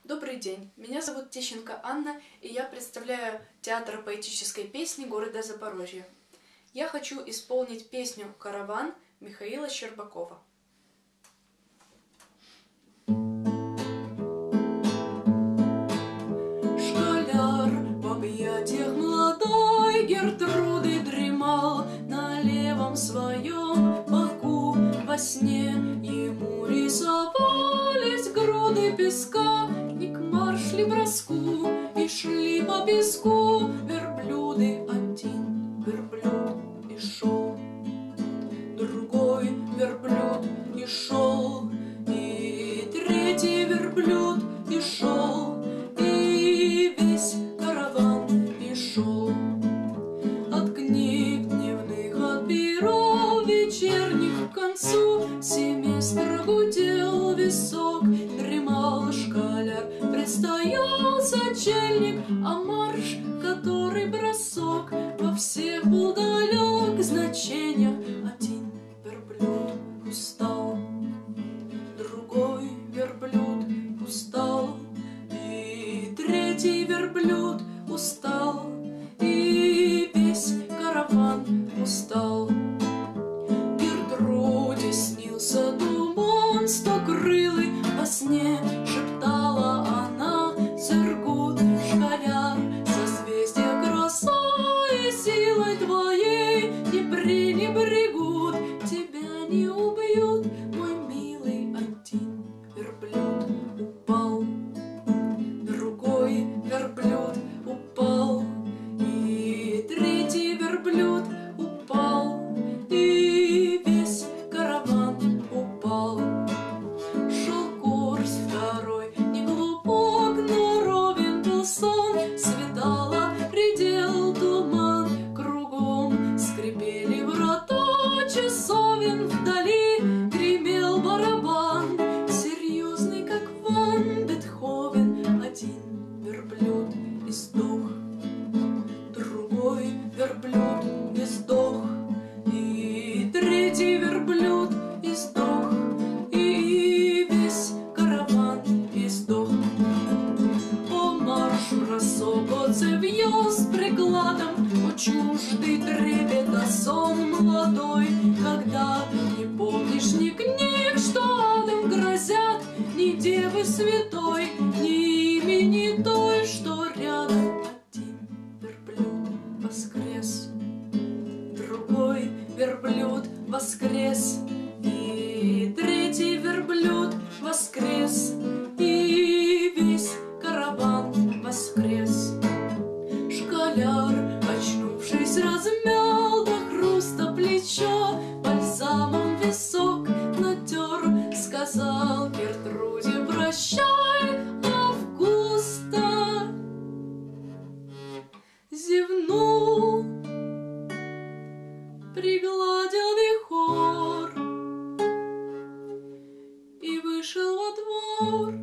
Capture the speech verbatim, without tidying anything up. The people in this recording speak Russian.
Добрый день, меня зовут Тищенко Анна, и я представляю театр поэтической песни города Запорожья. Я хочу исполнить песню «Караван» Михаила Щербакова. Школяр в объятиях молодой Гертруды дремал на левом своем боку. Во сне ему рисовались груды песка, и к марш шли броску, и шли по песку верблюды. Один верблюд и шел, другой верблюд и шел, и третий верблюд и шел, и весь караван и шел. От книг дневных, от перов вечерних к концу семестра гудел висок, дремал школяр, предстоял сочельник, а марш, который бросок, во всех был далек значения. Один верблюд устал, другой верблюд устал, и третий верблюд устал, и весь караван устал. Гертруде снился туман стокрылый, во сне шептала она: Сургут, школяр, созвездия красой и силой твоей не пренебрегут, тебя не убьют, мой милый. Один верблюд упал, другой верблюд упал, и третий верблюд упал, и весь караван упал. Шел курс второй, не глубок, но ровен был сон, светало, редел туман, кругом скрипели врата часовен, вдали гремел барабан, серьезный, как Ван Бетховен. Один верблюд издох, другой верблюд издох, и третий верблюд издох, и весь караван издох. О, марш, бросок, о, цевьё с прикладом, о, чуждый трепета сон молодой, когда не помнишь ни книг, что адом грозят, ни девы святой, ни имени той, что рядом. Один верблюд воскрес, другой верблюд воскрес, и третий верблюд воскрес, и весь караван воскрес. Школяр, очнувшись, размял до хруста плечо, бальзамом висок натер, сказал Гертруде: прощай, Августа. Зевнул, пригладил вихор и вышел во двор.